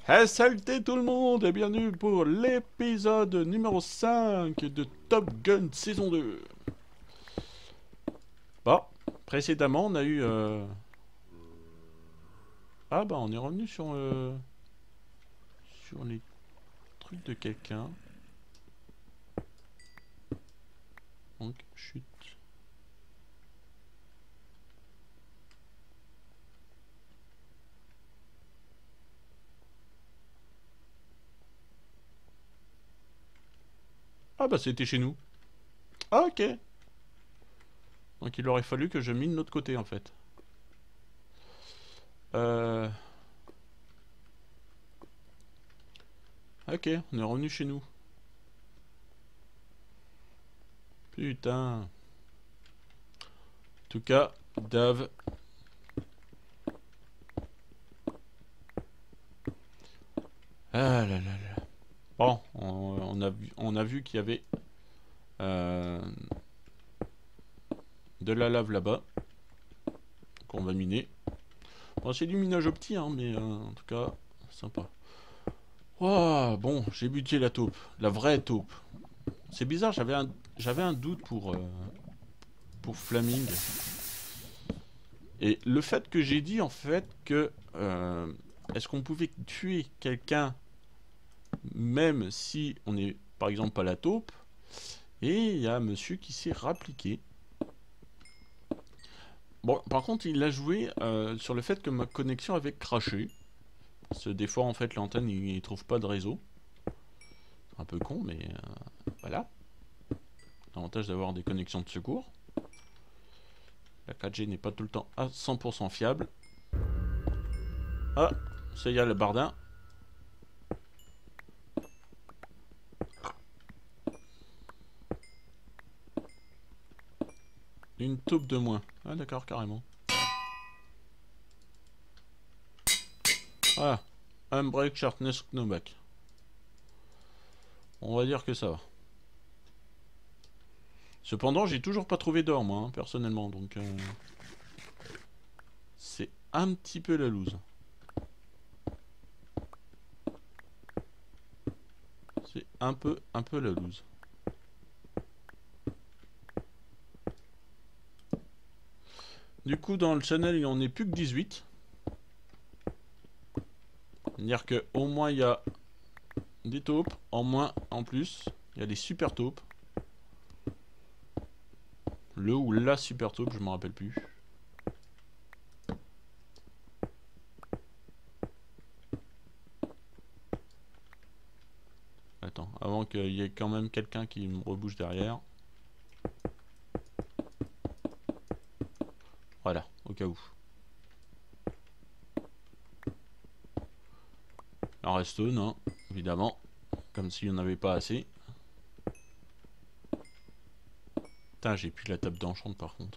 Hey, salut tout le monde et bienvenue pour l'épisode numéro 5 de Top Gun saison 2. Bon, précédemment on a eu... Ah bah on est revenu sur les trucs de quelqu'un. Donc, chute. Ah bah c'était chez nous. Ah ok. Donc il aurait fallu que je mine de l'autre côté en fait. Euh... Ok, on est revenu chez nous. Putain. En tout cas, Dave... Ah là là là. Bon, on a vu qu'il y avait euh, de la lave là-bas, qu'on va miner. Bon, c'est du minage au petit, hein, mais en tout cas, sympa. Ouah, bon, j'ai buté la taupe, la vraie taupe. C'est bizarre, j'avais un doute pour Flaming. Et le fait que j'ai dit en fait que est-ce qu'on pouvait tuer quelqu'un même si on n'est par exemple pas la taupe. Et il y a un monsieur qui s'est rappliqué. Bon, par contre, il a joué sur le fait que ma connexion avait craché. Parce que des fois, en fait, l'antenne, il trouve pas de réseau. Un peu con, mais voilà. L'avantage d'avoir des connexions de secours. La 4G n'est pas tout le temps à 100% fiable. Ah, ça y est, le bardin. Une taupe de moins. Ah, d'accord, carrément. Voilà. Unbreak Sharpness Knowback. On va dire que ça va. Cependant, j'ai toujours pas trouvé d'or, moi, hein, personnellement. Donc, c'est un petit peu la loose. C'est un peu la loose. Du coup, dans le channel, il en est plus que 18. C'est-à-dire que au moins, il y a des taupes. En moins, en plus, il y a des super taupes. Le ou la super taupe, je me rappelle plus. Attends, avant qu'il y ait quand même quelqu'un qui me rebouche derrière. Voilà, au cas où. Un redstone, hein, évidemment. Comme s'il n'y en avait pas assez. Putain, j'ai plus la table d'enchant par contre.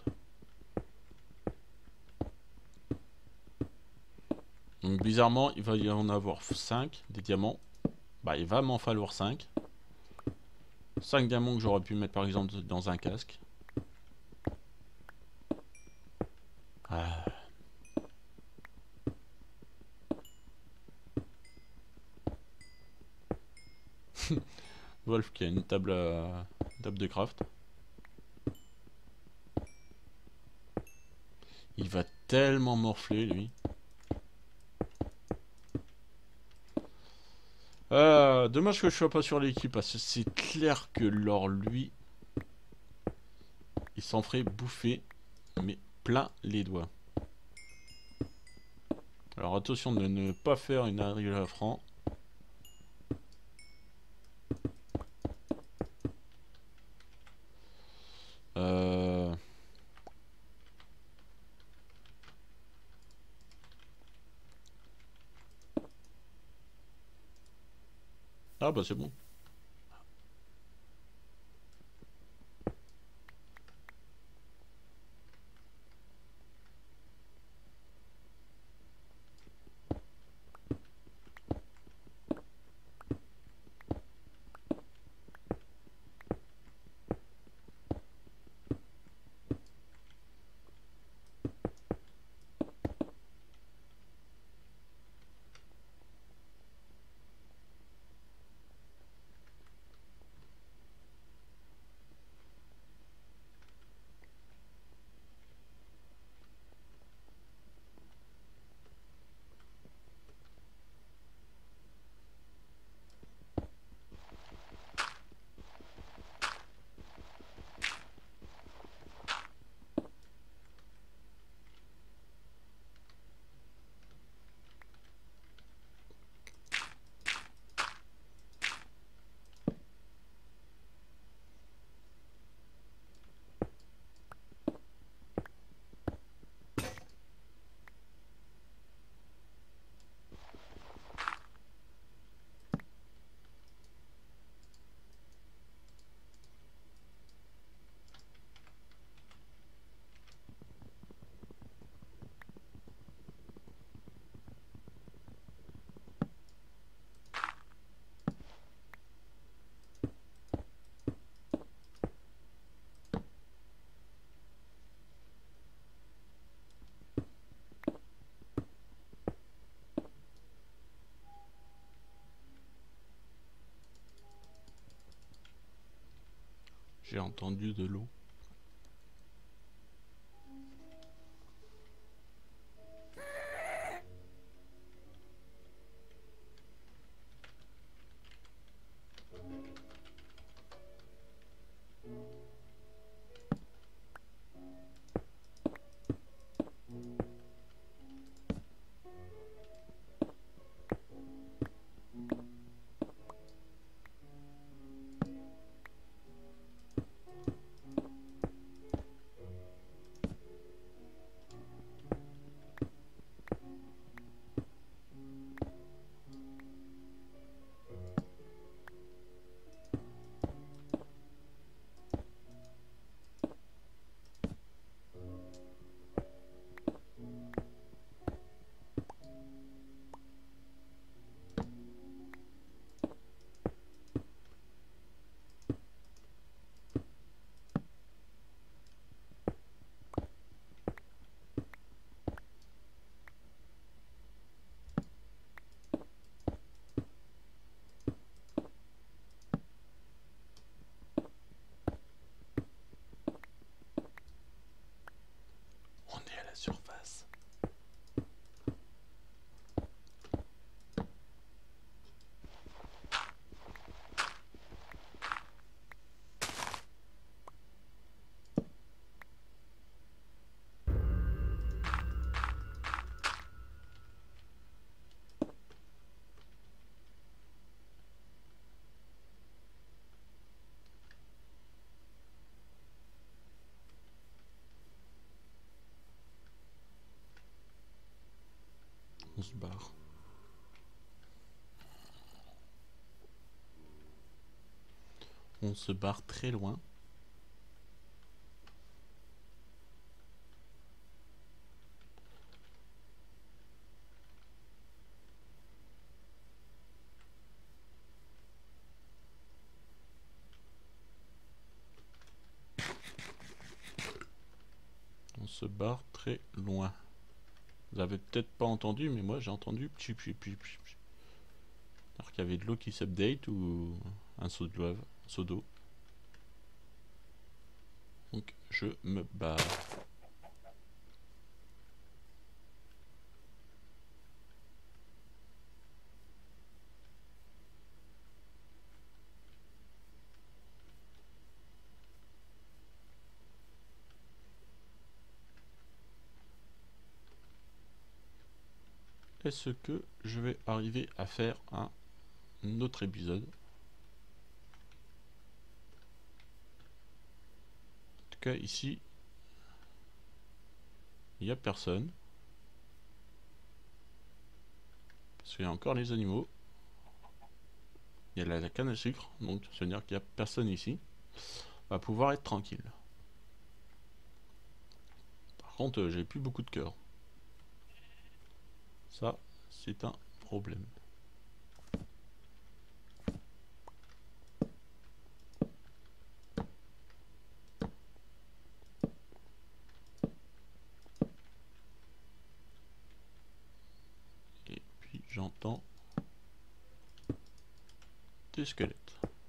Donc bizarrement, il va y en avoir 5 des diamants. Bah, il va m'en falloir 5. 5 diamants que j'aurais pu mettre par exemple dans un casque. Ah. Wolf qui a une table de craft. Il va tellement morfler lui. Dommage que je sois pas sur l'équipe parce que c'est clair que lors lui, il s'en ferait bouffer, mais plein les doigts. Alors attention de ne pas faire une arrivée à franc. Euh... Ah bah c'est bon. J'ai entendu de l'eau. On est à la surface. On se barre. On se barre très loin. On se barre très loin. Vous avez peut-être pas entendu, mais moi j'ai entendu pchip pchip pchip pchip. Alors qu'il y avait de l'eau qui s'update ou un seau d'eau. Donc je me barre. Est-ce que je vais arriver à faire un autre épisode? En tout cas ici, il n'y a personne. Parce qu'il y a encore les animaux. Il y a la canne à sucre, donc ça veut dire qu'il n'y a personne ici. On va pouvoir être tranquille. Par contre, j'ai plus beaucoup de cœur. Ça, c'est un problème. Et puis j'entends des squelettes.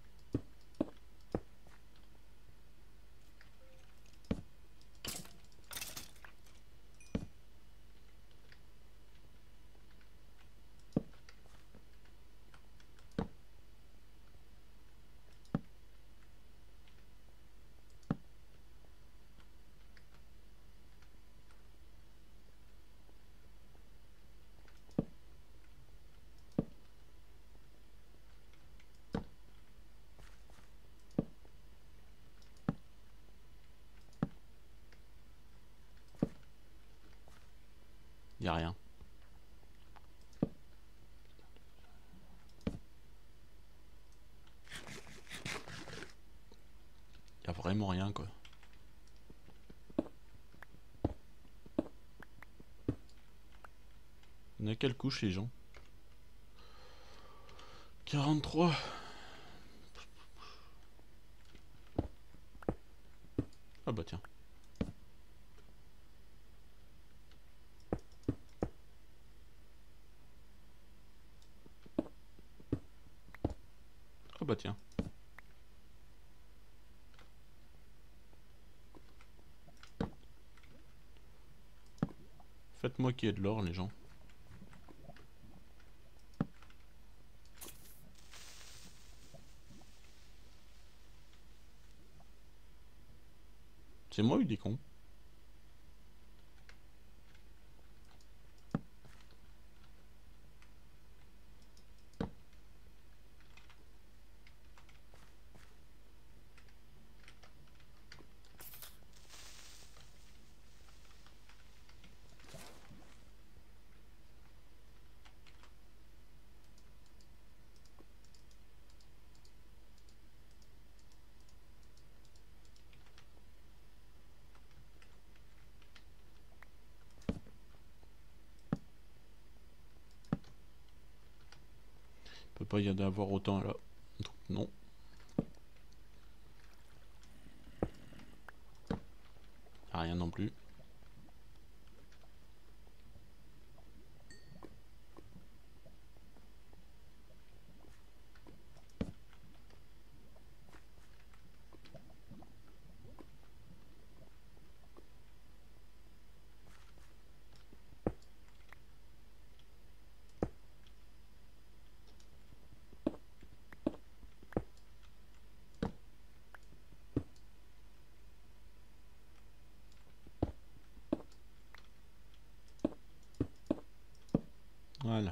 Il n'y a rien. Il n'y a vraiment rien, quoi. On a quelle couche, les gens? 43. Ah bah tiens. Ah bah tiens. que moi qui ai de l'or, les gens. C'est moi ou des cons? Peut pas y en avoir autant là. Donc, non. Ah, rien non plus. Voilà.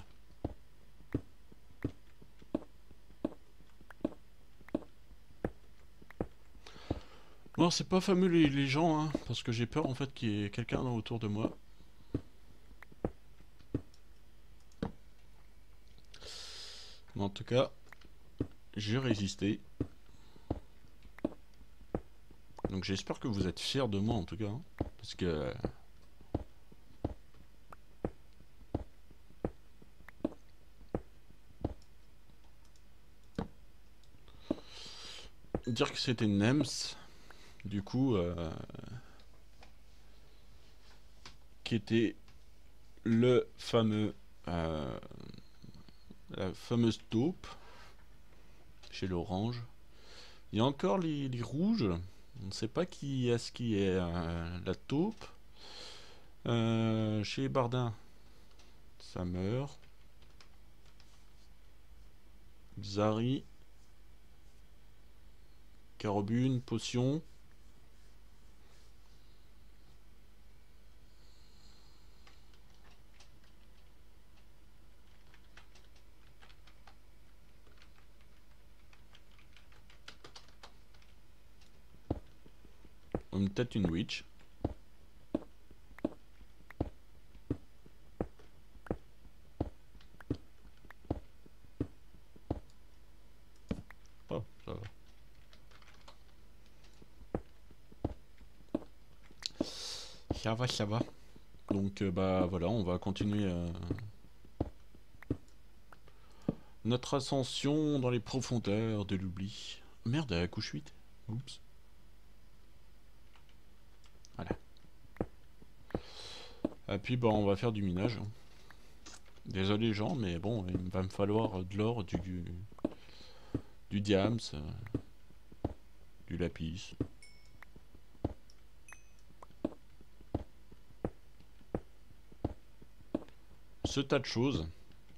Bon, c'est pas fameux les gens, hein, parce que j'ai peur en fait qu'il y ait quelqu'un autour de moi. Mais en tout cas, j'ai résisté. Donc j'espère que vous êtes fiers de moi en tout cas, hein, parce que dire que c'était Nems, du coup, qui était le fameux, la fameuse taupe chez l'orange. Il y a encore les rouges. On ne sait pas qui est-ce qui est la taupe. Chez Bardin, ça meurt. Xari, Carobune, potion. Peut-être une witch. Oh, ça va. Ça va, ça va. Donc bah voilà, on va continuer notre ascension dans les profondeurs de l'oubli. Merde, à la couche 8. Oups. Voilà. Et puis bah on va faire du minage. Désolé les gens, mais bon, il va me falloir de l'or, du diams, du lapis. Ce tas de choses.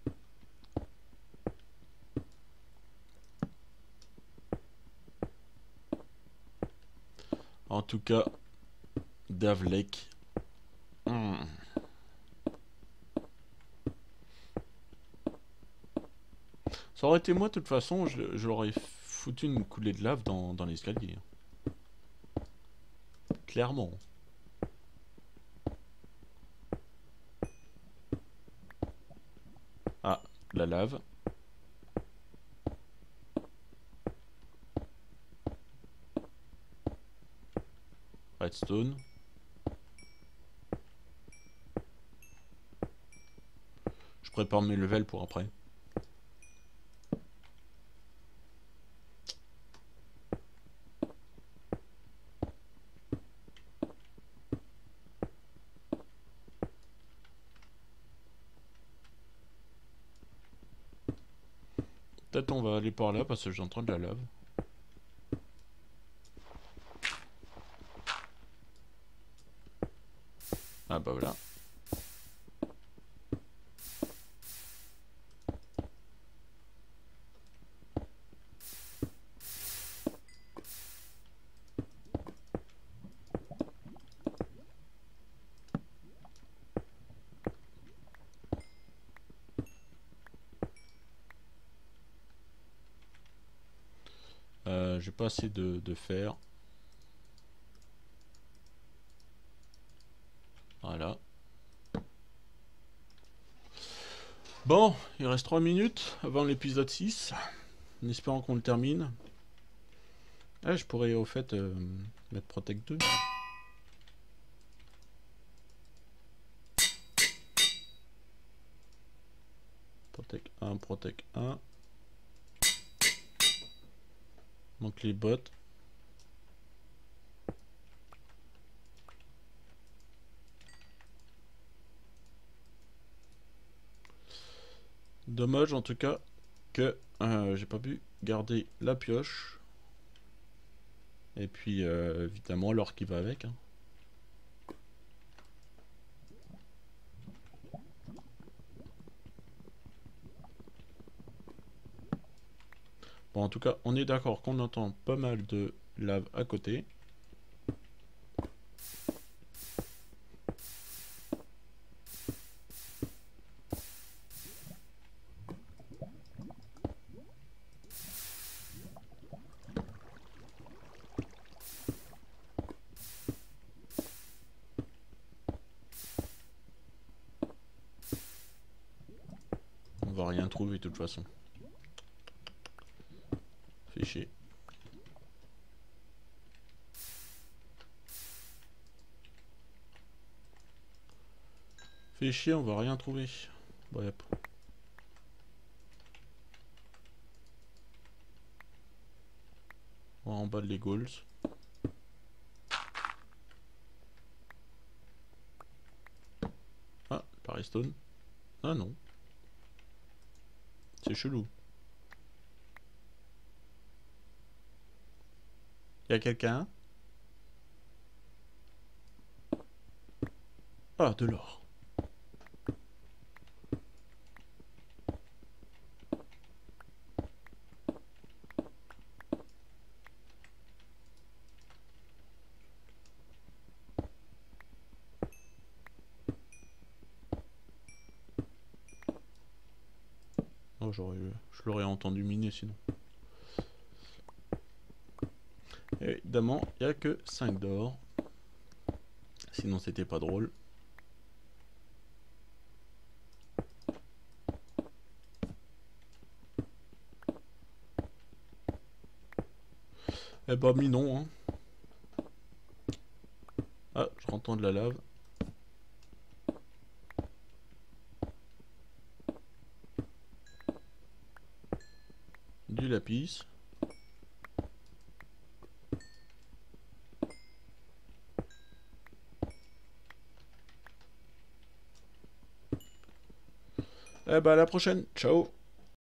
En tout cas, Davlek. Ça aurait été moi, de toute façon, je l'aurais foutu une coulée de lave dans l'escalier. Clairement. Ah, la lave. Redstone. Je prépare mes levels pour après. Peut-être on va aller par là parce que j'entends de la lave. Ah bah voilà. j'ai pas assez de fer. Voilà. Bon, il reste 3 minutes avant l'épisode 6. En espérant qu'on le termine. Ah, je pourrais au fait mettre Protect 2. Protect 1, Protect 1. Donc les bottes. Dommage en tout cas que j'ai pas pu garder la pioche. Et puis évidemment l'or qui va avec. Hein. Bon, en tout cas, on est d'accord qu'on entend pas mal de lave à côté. On va rien trouver de toute façon. Fait chier. Fait chier, on va rien trouver. Bref. On va en bas de les goals. Ah, Paris Stone. Ah non. C'est chelou. Y'a quelqu'un? Ah, de l'or. Oh, je l'aurais entendu miner sinon. Évidemment, il n'y a que 5 d'or. Sinon, c'était pas drôle. Eh bah, minons, hein. Ah, je rentends de la lave. Du lapis. Eh bah, à la prochaine. Ciao.